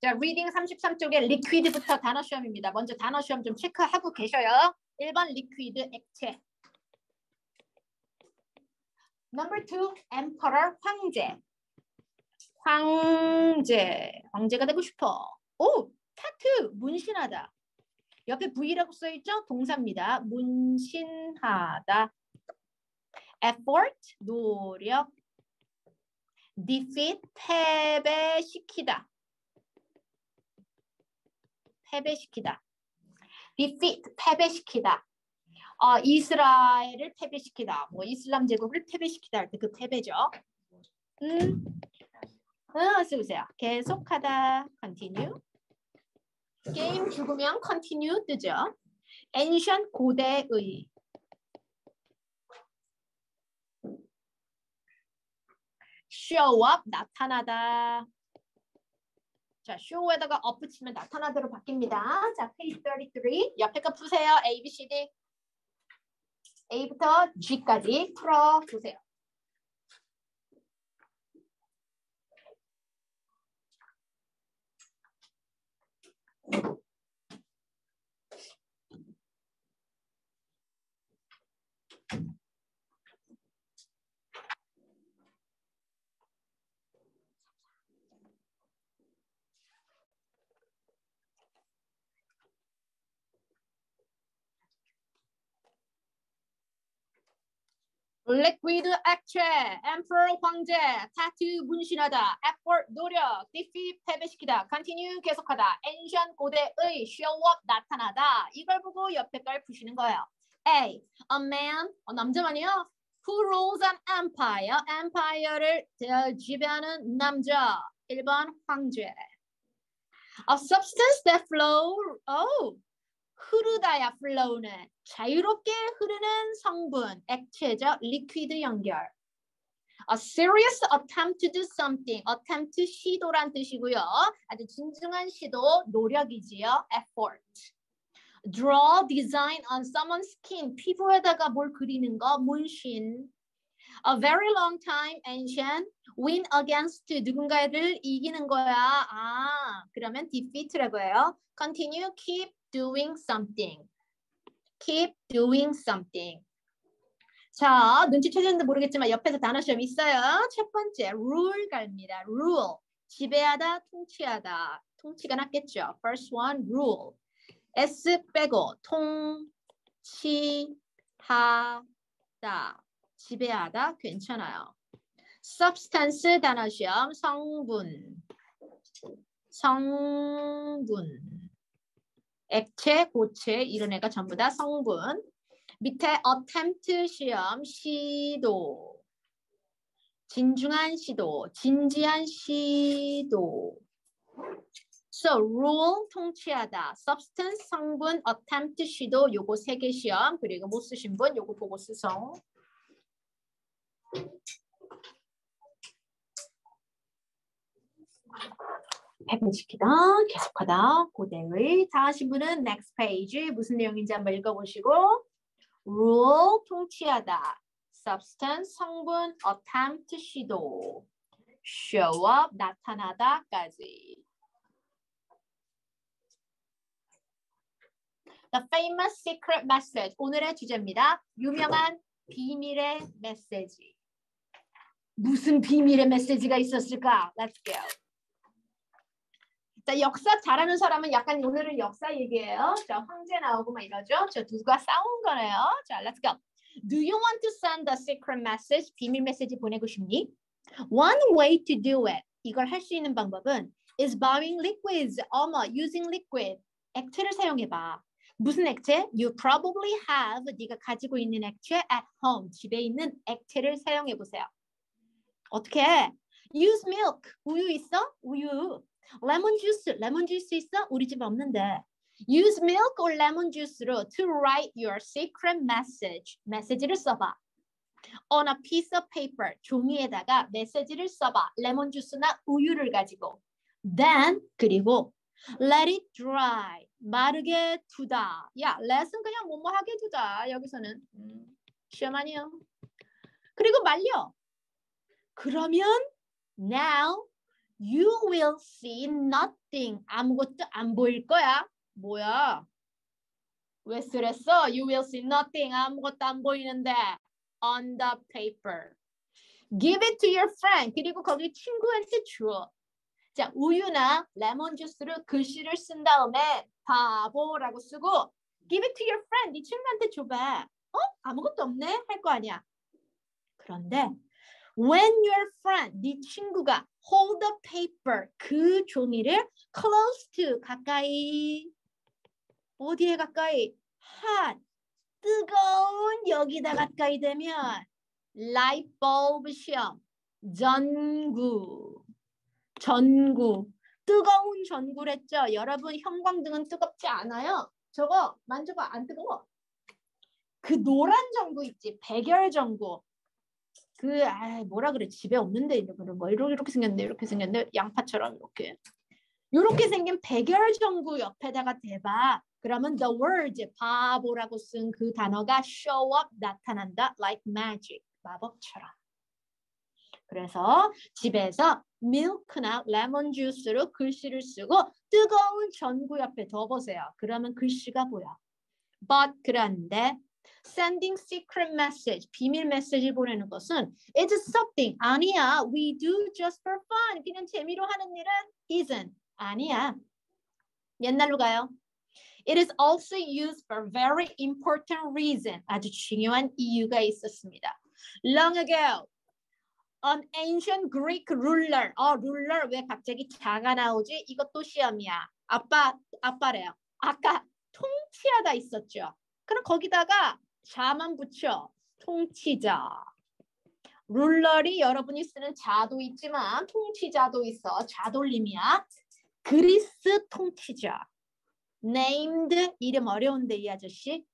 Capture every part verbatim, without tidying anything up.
자, 리딩 삼십삼 쪽에 리퀴드부터 단어 시험입니다. 먼저 단어 시험 좀 체크하고 계셔요. 일 번 리퀴드 액체. Number two, emperor 황제. 황제. 황제가 되고 싶어. 오, 타투. 문신하다. 옆에 V라고 써있죠? 동사입니다. 문신하다. effort. 노력. defeat. 패배시키다. 패배시키다. defeat. 패배시키다. 어, 이스라엘을 패배시키다. 뭐 이슬람 제국을 패배시키다 할 때 그 패배죠. 음, 어, 쓰세요. 계속하다. continue. 게임 죽으면 continue 뜨죠. ancient 고대의. show up 나타나다. 자, show에다가 up 붙이면 나타나다로 바뀝니다. 자, page thirty-three. 옆에 거 푸세요. A, B, C, D. A부터 G까지 풀어 보세요. liquid 액체, emperor 황제, tattoo 문신하다, effort 노력, defeat 패배시키다, continue 계속하다, ancient 고대의, show up 나타나다. 이걸 보고 옆에 걸 푸시는 거예요. A, a man, 어, 남자만이요. Who rules an empire, empire를 지배하는 남자. 일 번 황제. A substance that flow, oh. 흐르다야 flow는 자유롭게 흐르는 성분, 액체적 리퀴드 연결. A serious attempt to do something. attempt 시도란 뜻이고요. 아주 진중한 시도, 노력이지요. effort. Draw design on someone's skin. 피부에다가 뭘 그리는 거, 문신. A very long time, ancient. Win against 누군가를 이기는 거야. 아, 그러면 defeat라고 해요. Continue, keep doing something. Keep doing something. 자, 눈치채셨는지 모르겠지만 옆에서 단어 시험 있어요. 첫 번째, rule 갑니다. rule. 지배하다, 통치하다. 통치가 낫겠죠. First one, rule. S 빼고 통치하다. 지배하다 괜찮아요. substance 단어 시험 성분. 성분. 액체, 고체 이런 애가 전부 다 성분. 밑에 attempt 시험 시도. 진중한 시도, 진지한 시도. So rule 통치하다, substance 성분, attempt 시도 요거 세 개 시험. 그리고 못 쓰신 분 요거 보고 쓰성. 패배시키다, 계속하다, 고대의. 다 하신 분은 next page 무슨 내용인지 한번 읽어보시고. rule 통치하다, substance 성분, attempt 시도, show up 나타나다까지. The famous secret message 오늘의 주제입니다. 유명한 비밀의 메시지. 무슨 비밀의 메시지가 있었을까? Let's go. 자, 역사 잘하는 사람은 약간 오늘은 역사 얘기예요. 자, 황제 나오고 막 이러죠. 저 누가 싸운 거네요. 자, let's go. Do you want to send a secret message? 비밀 메시지 보내고 싶니? One way to do it. 이걸 할 수 있는 방법은 is buying liquids. 어머, using liquid. 액체를 사용해봐. 무슨 액체? You probably have. 네가 가지고 있는 액체 at home. 집에 있는 액체를 사용해보세요. 어떻게 해? Use milk. 우유 있어? 우유. 레몬 주스, 레몬 주스 있어? 우리 집에 없는데. Use milk or lemon juice로 to write your secret message. 메시지를 써봐. On a piece of paper. 종이에다가 메시지를 써봐. 레몬 주스나 우유를 가지고. Then, 그리고 let it dry. 마르게 두다. 야, let은 그냥 뭐뭐 하게 두다. 여기서는. 음, 시험 아니요. 그리고 말려. 그러면 now You will see nothing. 아무것도 안 보일 거야. 뭐야? 왜 쓰랬어? You will see nothing. 아무것도 안 보이는데. On the paper. Give it to your friend. 그리고 거기 친구한테 줘. 자, 우유나 레몬 주스로 글씨를 쓴 다음에 바보라고 쓰고 Give it to your friend. 네 친구한테 줘봐. 어? 아무것도 없네? 할 거 아니야. 그런데 When your friend, 네 친구가 hold the paper, 그 종이를 close to, 가까이. 어디에 가까이? hot, 뜨거운 여기다 가까이 되면 light bulb 시험, 전구, 전구, 뜨거운 전구랬죠. 여러분 형광등은 뜨겁지 않아요. 저거 만져봐, 안 뜨거워. 그 노란 전구 있지, 백열 전구. 그 아, 뭐라 그래, 집에 없는데 뭐 이렇게 이렇게 생겼네, 이렇게 생겼네, 양파처럼 이렇게 이렇게 생긴 백열 전구 옆에다가 대봐. 그러면 the word 바보라고 쓴 그 단어가 show up, 나타난다, like magic, 마법처럼. 그래서 집에서 밀크나 레몬 주스로 글씨를 쓰고 뜨거운 전구 옆에 둬보세요. 그러면 글씨가 보여. But 그런데 sending secret message, 비밀 메시지 보내는 것은 it's something, 아니야. We do just for fun. 그냥 재미로 하는 일은 isn't, 아니야. 옛날로 가요. It is also used for very important reason. 아주 중요한 이유가 있었습니다. Long ago, an ancient Greek ruler. 어, ruler 왜 갑자기 자가 나오지? 이것도 시험이야. 아빠, 아빠래요. 아까 통치하다 있었죠. 그럼 거기다가 자만 붙여. 통치자. 룰러리 여러분이 쓰는 자도 있지만 통치자도 있어. 자돌림이야. 그리스 통치자. named, 이름 어려운데 이 아저씨.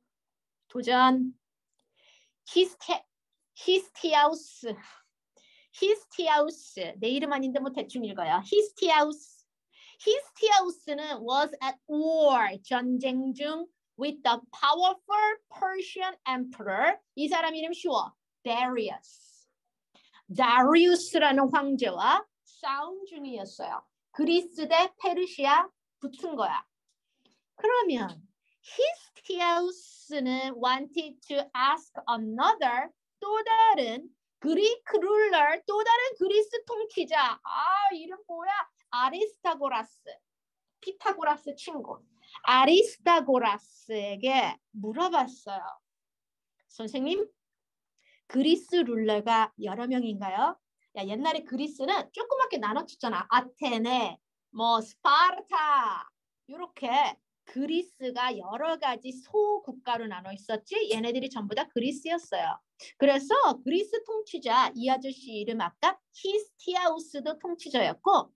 도전. 히스테, 히스티아우스. 히스티아우스. 내 이름 아닌데 뭐 대충 읽어요. 히스티아우스. 히스티아우스는 was at war, 전쟁 중 with the powerful Persian emperor. 이 사람 이름 쉬워. Darius. 다리우스라는 황제와 싸움 중이었어요. 그리스 대 페르시아 붙은 거야. 그러면 히스티아우스는 wanted to ask another, 또 다른 그리크 룰러, 또 다른 그리스 통치자. 아, 이름 뭐야? 아리스타고라스. 피타고라스 친구. 아리스타고라스에게 물어봤어요. 선생님, 그리스 룰러가 여러 명인가요? 야, 옛날에 그리스는 조그맣게 나눠줬잖아. 아테네, 뭐 스파르타, 이렇게 그리스가 여러 가지 소국가로 나눠 있었지. 얘네들이 전부 다 그리스였어요. 그래서 그리스 통치자, 이 아저씨 이름 아까 히스티아우스도 통치자였고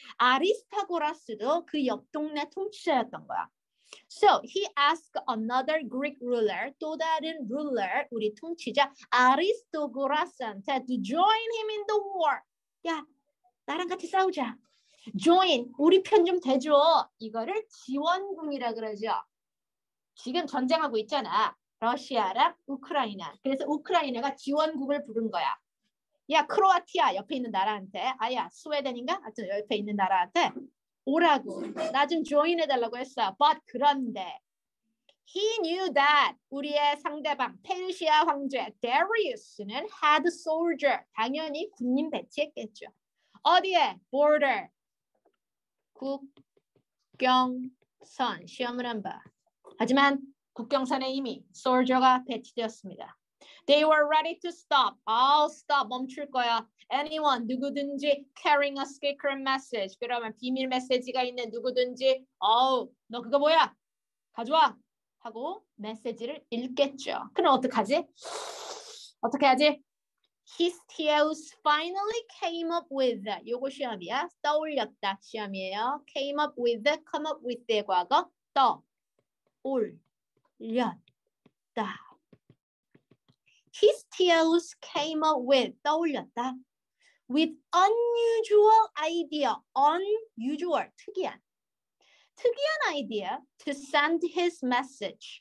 아리스타고라스도 그 옆 동네 통치자였던 거야. So he asked another Greek ruler, 또 다른 ruler, 우리 통치자 아리스타고라스한테 to join him in the war. 야, 나랑 같이 싸우자. join, 우리 편 좀 대줘. 이거를 지원군이라 그러죠. 지금 전쟁하고 있잖아. 러시아랑 우크라이나. 그래서 우크라이나가 지원국을 부른 거야. 야, 크로아티아 옆에 있는 나라한테, 아야, 스웨덴인가? 하여튼 옆에 있는 나라한테 오라고. 나 좀 join 해달라고 했어. But 그런데 he knew that 우리의 상대방 페르시아 황제 Darius는 had soldier. 당연히 군인 배치했겠죠. 어디에? border. 국경선. 시험을 안 봐. 하지만 국경선에 이미 soldier가 배치되었습니다. They were ready to stop. I'll stop. 멈출 거야. Anyone, 누구든지 carrying a secret message. 그러면 비밀 메시지가 있는 누구든지 어우, 너 그거 뭐야? 가져와. 하고 메시지를 읽겠죠. 그럼 어떡하지? 어떻게 하지? Histiaeus finally came up with. 요거 시험이야. 떠올렸다. 시험이에요. Came up with, come up with의 과거. 떠올렸다. Histiaeus came up with, 떠올렸다. With unusual idea, unusual, 특이한. 특이한 idea to send his message.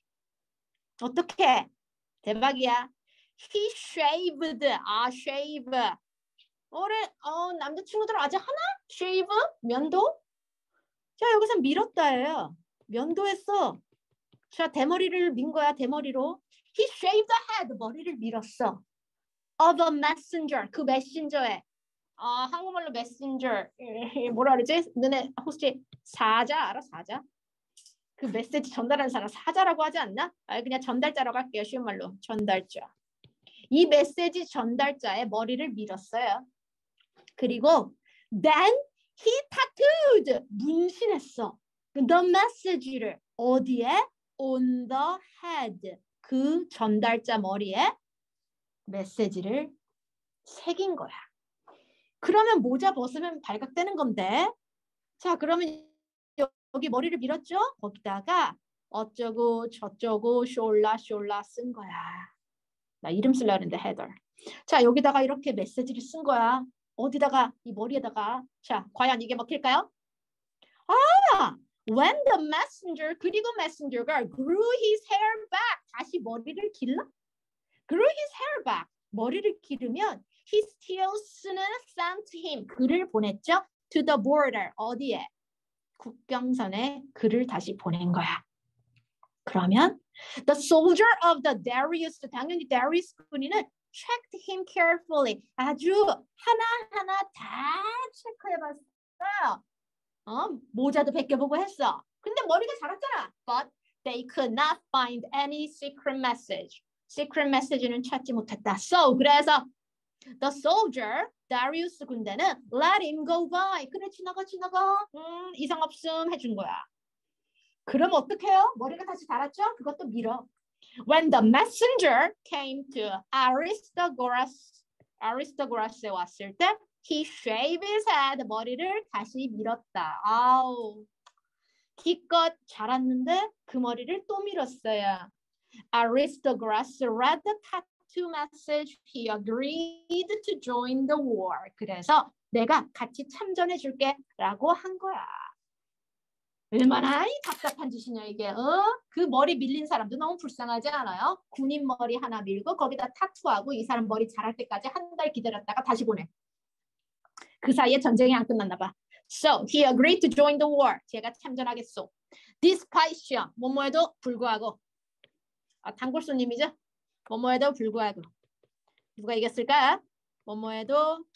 어떻게? 대박이야. He shaved, 아, shave. 올해 어, 남자친구들 아직 하나? shave? 면도? 자, 여기서 밀었다예요. 면도했어. 자, 대머리를 민 거야, 대머리로. He shaved the head. 머리를 밀었어. Of a messenger. 그 메신저에. 아, 한국말로 messenger. 뭐라 그러지? 너네 혹시 사자 알아? 사자? 그 메시지 전달하는 사람 사자라고 하지 않나? 아, 그냥 전달자라고 할게요. 쉬운 말로. 전달자. 이 메시지 전달자의 머리를 밀었어요. 그리고 then he tattooed. 문신했어. the message를 어디에? on the head. 그 전달자 머리에 메시지를 새긴 거야. 그러면 모자 벗으면 발각되는 건데. 자, 그러면 여기 머리를 밀었죠? 거기다가 어쩌고 저쩌고 숄라 숄라 쓴 거야. 나 이름 쓰려고 했는데 헤더. 자, 여기다가 이렇게 메시지를 쓴 거야. 어디다가? 이 머리에다가. 자, 과연 이게 먹힐까요? 아! When the messenger, 그리고 messenger가 grew his hair back. 다시 머리를 길러? grew his hair back. 머리를 기르면 his steels는 sent him. 글을 보냈죠? to the border. 어디에? 국경선에 글을 다시 보낸 거야. 그러면 the soldier of the Darius, 당연히 Darius 군인은 checked him carefully. 아주 하나하나 다 체크해봤어요. 어, 모자도 벗겨보고 했어. 근데 머리가 자랐잖아. But they could not find any secret message. secret message는 찾지 못했다. So, 그래서 the soldier, Darius 군대는 let him go by. 그래, 지나가, 지나가. 음, 이상 없음 해준 거야. 그럼 어떡해요? 머리가 다시 자랐죠? 그것도 밀어. When the messenger came to Aristagoras, Aristagoras에 왔을 때 he shaved his head. 머리를 다시 밀었다. 아우, 기껏 자랐는데 그 머리를 또 밀었어요. Aristagoras read the tattoo message. He agreed to join the war. 그래서 내가 같이 참전해 줄게 라고 한 거야. 얼마나 이 답답한 짓이냐 이게. 어? 그 머리 밀린 사람도 너무 불쌍하지 않아요? 군인 머리 하나 밀고 거기다 타투하고 이 사람 머리 자랄 때까지 한 달 기다렸다가 다시 보내. 그 사이에 전쟁이 안 끝났나 봐. So he agreed to join the war. 제가 참전하겠소. Despite 시험. 뭐뭐에도 불구하고. 아, 단골 손님이죠? 뭐뭐에도 불구하고. 누가 이겼을까? 뭐뭐에도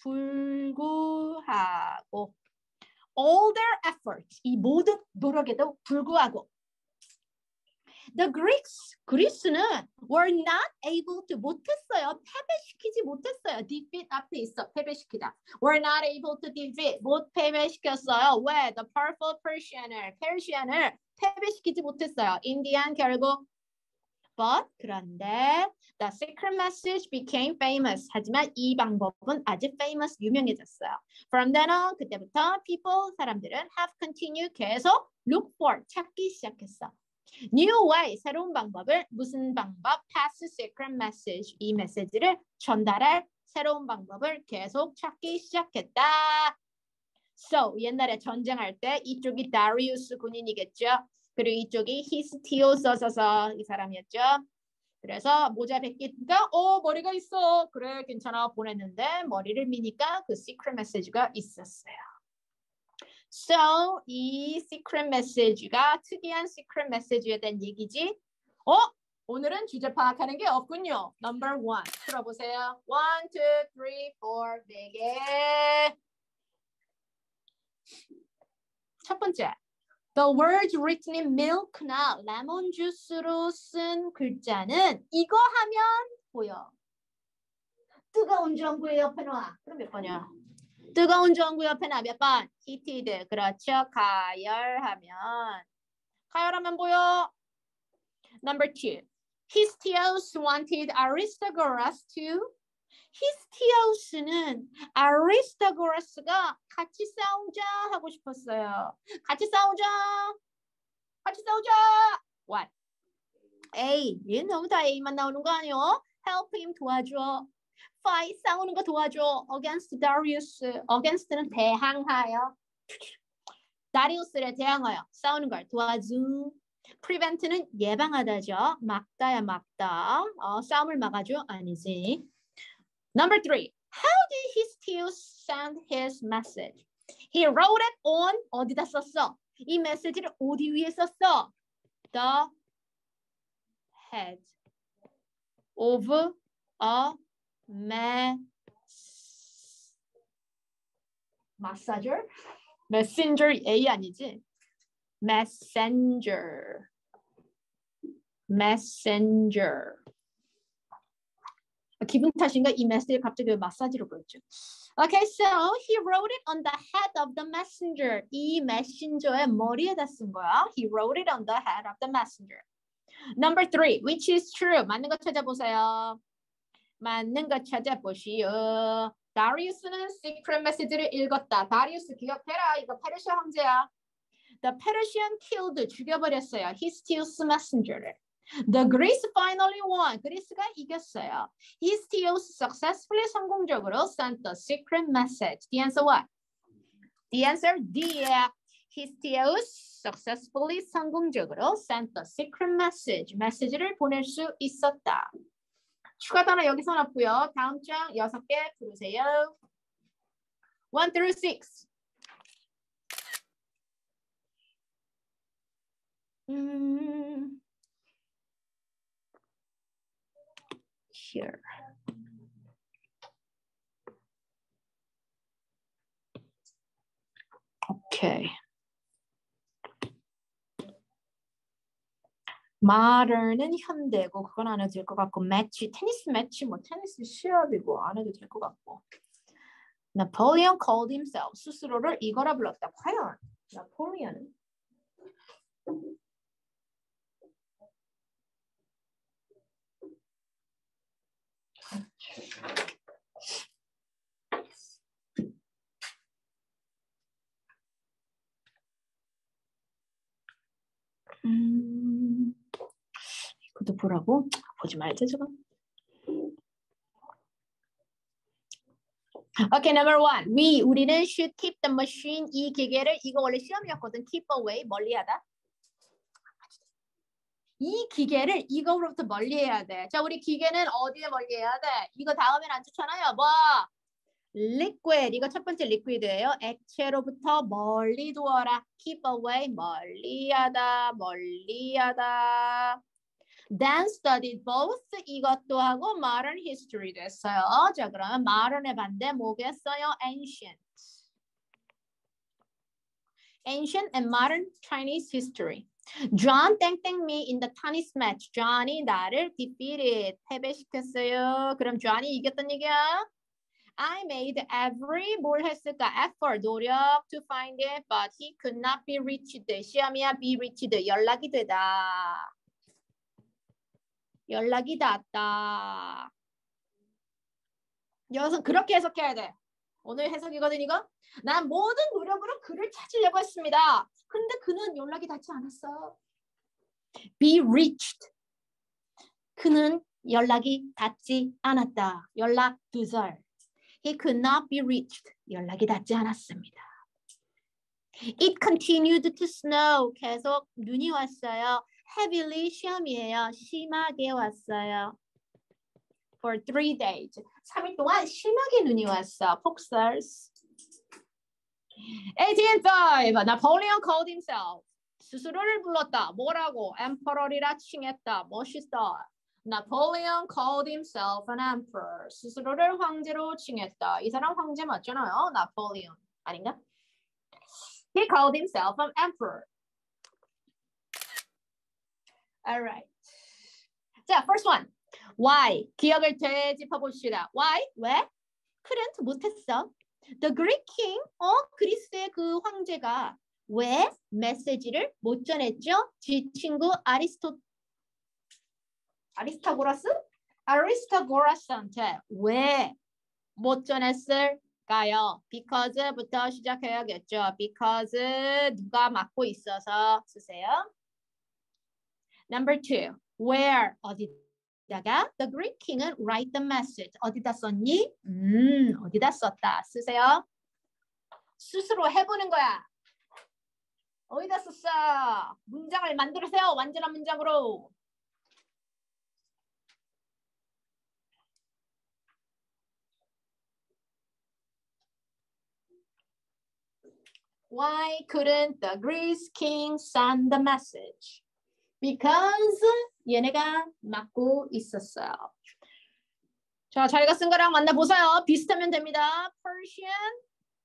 불구하고. All their efforts. 이 모든 노력에도 불구하고. The Greeks, 그리스는 were not able to, 못했어요. 패배시키지 못했어요. defeat 앞에 있어. 패배시키다. were not able to defeat, 못 패배시켰어요. 왜? The powerful Persian을, 페르시안을 패배시키지 못했어요. 인디안 결국. But, 그런데 the secret message became famous. 하지만 이 방법은 아주 famous, 유명해졌어요. From then on, 그때부터 people, 사람들은 have continued, 계속 look for, 찾기 시작했어. New way, 새로운 방법을, 무슨 방법? Pass secret message, 이 메시지를 전달할 새로운 방법을 계속 찾기 시작했다. So, 옛날에 전쟁할 때 이쪽이 다리우스 군인이겠죠. 그리고 이쪽이 히스티오서서서 이 사람이었죠. 그래서 모자 벗기니까 어 머리가 있어. 그래 괜찮아 보냈는데 머리를 미니까 그 시크릿 메시지가 있었어요. So 이 시크릿 메시지가 특이한 시크릿 메시지에 대한 얘기지. 어? 오늘은 주제 파악하는 게 없군요. Number one. 들어보세요. One, two, three, four. 네 개. 첫 번째. The words written in milk나 레몬 주스로 쓴 글자는 이거 하면 보여. 뜨거운 전구 옆에 놔. 그럼 몇 번이야? 뜨거운 전구 옆에 놔. 몇 번? heated. 그렇죠. 가열하면. 가열하면 보여. Number two. Histios wanted Aristagoras to. 히스티오스는 아리스타고라스가 같이 싸우자 하고 싶었어요. 같이 싸우자. 같이 싸우자. What? A. 얘 너무 다 A만 나오는 거 아니요? Help him 도와줘. Fight 싸우는 거 도와줘. Against Darius. Against는 대항하여. 다리우스를 대항하여 싸우는 걸 도와줘. Prevent는 예방하다죠. 막다야 막다. 어, 싸움을 막아줘 아니지. Number three. How did he still send his message? He wrote it on 어디다 썼어? 이 메시지를 어디 위에 썼어? The head of a mass massager? messenger A 아니지? messenger messenger 기분 탓인가? 이 메시지 갑자기 왜 마사지로 보였죠? Okay, so he wrote it on the head of the messenger. 이 메신저의 머리에다 쓴 거야. He wrote it on the head of the messenger. Number three, which is true. 맞는 거 찾아보세요. 맞는 거 찾아보시오. 다리우스는 secret message를 읽었다. 다리우스 기억해라. 이거 페르시아 황제야. The Persian killed, 죽여버렸어요. He steals messenger를. The Greece finally won. 그리스가 이겼어요. He steals successfully, 성공적으로 sent the secret message. The answer what? The answer D. He steals successfully, 성공적으로 sent the secret message. 메시지를 보낼 수 있었다. 추가 단어 여기서 넣고요. 다음 장 여섯 개 부르세요. one through six. 음. Here. Okay. modern은 현대고 그건 안 해도 될 것 같고 매치, 테니스 매치, 뭐 테니스 시합이고 안 해도 될 것 같고 Napoleon called himself 스스로를 이거라 불렀다. 과연 나폴리언은 음, 이것도 보라고? 보지 말자 저거. Okay, number one. We, 우리는 should keep the machine, 이 기계를, 이거 원래 시험이었거든. keep away, 멀리하다. 이 기계를 이거로부터 멀리해야 돼. 자, 우리 기계는 어디에 멀리해야 돼? 이거 다음엔 안 좋잖아요. 뭐? liquid, 이거 첫 번째 liquid예요. 액체로부터 멀리 두어라. keep away, 멀리하다, 멀리하다. Then studied both, 이것도 하고 modern history 됐어요. 자, 그러면 modern의 반대 뭐겠어요? ancient. ancient and modern Chinese history. John 땡땡 me in the tennis match. John이 나를 defeated, 패배시켰어요. 그럼 John이 이겼단 얘기야? I made every 뭘 했을까? effort, 노력 to find it, but he could not be reached. 시험이야, be reached, 연락이 되다. 연락이 닿았다. 여기서 그렇게 해석해야 돼. 오늘 해석이거든 이거. 난 모든 노력으로 그를 찾으려고 했습니다. 근데 그는 연락이 닿지 않았어. Be reached. 그는 연락이 닿지 않았다. 연락 두절. He could not be reached. 연락이 닿지 않았습니다. It continued to snow. 계속 눈이 왔어요. Heavily 시험이에요. 심하게 왔어요. For three days. 삼 일 동안 심하게 눈이 왔어. 폭설스. eighteen-five. Napoleon called himself. 스스로를 불렀다. 뭐라고? Emperor이라 칭했다. 멋있다. Napoleon called himself an emperor. 스스로를 황제로 칭했다. 이 사람 황제 맞잖아요. Napoleon. 아닌가? He called himself an emperor. All right. 자, first one. Why? 기억을 되짚어 봅시다. Why? 왜? Couldn't, 못했어. The Greek king, 어, 그리스의 그 황제가 왜 메시지를 못 전했죠? 지 친구 아리스토, 아리스타고라스? 아리스타고라스한테 왜 못 전했을까요? Because부터 시작해야겠죠. Because 누가 맡고 있어서 쓰세요. Number two. Where? 어디다가? The Greek king은 write the message. 어디다 썼니? 음, 어디다 썼다. 쓰세요. 스스로 해보는 거야. 어디다 썼어? 문장을 만들으세요. 완전한 문장으로. Why couldn't the Greece king send the message? Because 얘네가 막고 있었어요. 자, 자기가 쓴 거랑 만나보세요. 비슷하면 됩니다. Persian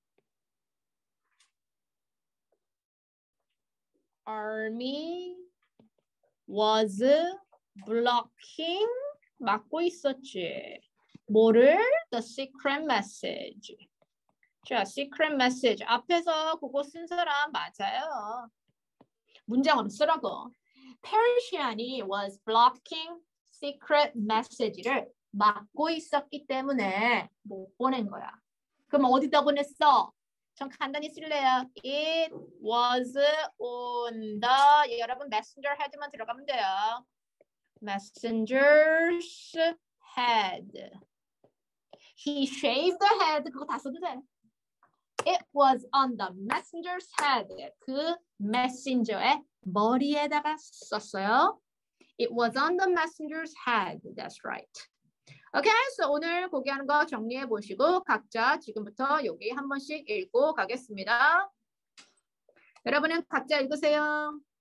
army was blocking 막고 있었지. 뭐를? The secret message. 자, secret message 앞에서 그거 쓴 사람 맞아요. 문장으로 쓰라고. Persian이 was blocking secret message를 막고 있었기 때문에 못 보낸 거야. 그럼 어디다 보냈어? 전 간단히 쓸래요. It was on the 여러분 messenger head만 들어가면 돼요. Messenger's head. He shaved the head. 그거 다 써도 돼. It was on the messenger's head. 그 messenger의 머리에다가 썼어요. It was on the messenger's head. That's right. Okay, so 오늘 공개하는 거 정리해 보시고 각자 지금부터 여기 한 번씩 읽고 가겠습니다. 여러분은 각자 읽으세요.